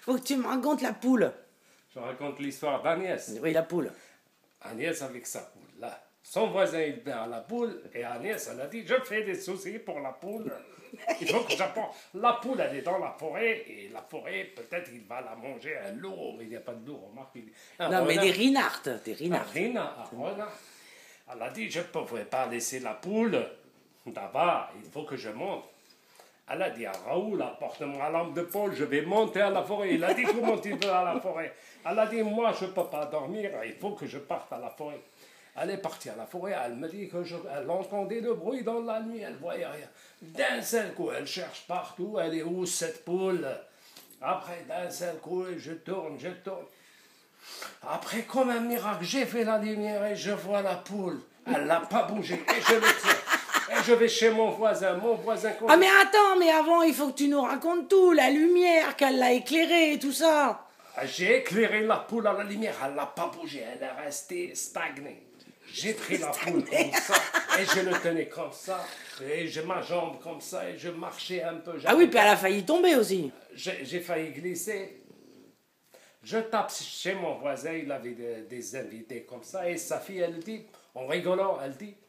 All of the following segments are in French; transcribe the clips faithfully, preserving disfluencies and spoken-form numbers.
Faut que tu me racontes la poule. Je raconte l'histoire d'Agnès. Oui, la poule. Agnès avec sa poule, là. Son voisin, il vient à la poule, et Agnès, elle a dit, je fais des soucis pour la poule. Il faut que j'apporte. La poule, elle est dans la forêt, et la forêt, peut-être, il va la manger un loup, mais il n'y a pas de loup, remarque. Il... Un non, renard. mais des rinards, des Un rinards. renard, un renard. Elle a dit, je ne pouvais pas laisser la poule là-bas, il faut que je monte. Elle a dit à Raoul, apporte-moi la lampe de Paul, je vais monter à la forêt. Il a dit, comment tu veux à la forêt? Elle a dit, moi, je ne peux pas dormir, il faut que je parte à la forêt. Elle est partie à la forêt, elle me dit qu'elle entendait le bruit dans la nuit, elle ne voyait rien. D'un seul coup, elle cherche partout, elle est où cette poule? Après, d'un seul coup, je tourne, je tourne. Après, comme un miracle, j'ai fait la lumière et je vois la poule. Elle n'a pas bougé et je le tiens. Et je vais chez mon voisin, mon voisin... Ah mais attends, mais avant, il faut que tu nous racontes tout, la lumière, qu'elle l'a éclairée et tout ça. J'ai éclairé la poule à la lumière, elle n'a pas bougé, elle est restée stagnée. J'ai pris la poule comme ça, et je le tenais comme ça, et j'ai ma jambe comme ça, et je marchais un peu. Ah oui, puis elle a failli tomber aussi. J'ai failli glisser. Je tape chez mon voisin, il avait des, des invités comme ça, et sa fille, elle dit, en rigolant, elle dit,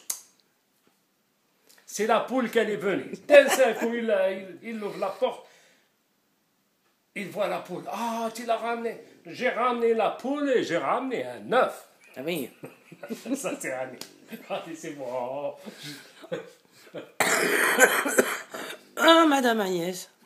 c'est la poule qu'elle est venue. D'un seul coup, il, il, il ouvre la porte, il voit la poule. Ah, tu l'as ramenée. J'ai ramené la poule et j'ai ramené un œuf. Ah oui. Ça, c'est Annie. Allez, c'est moi. Ah, Madame Agnès.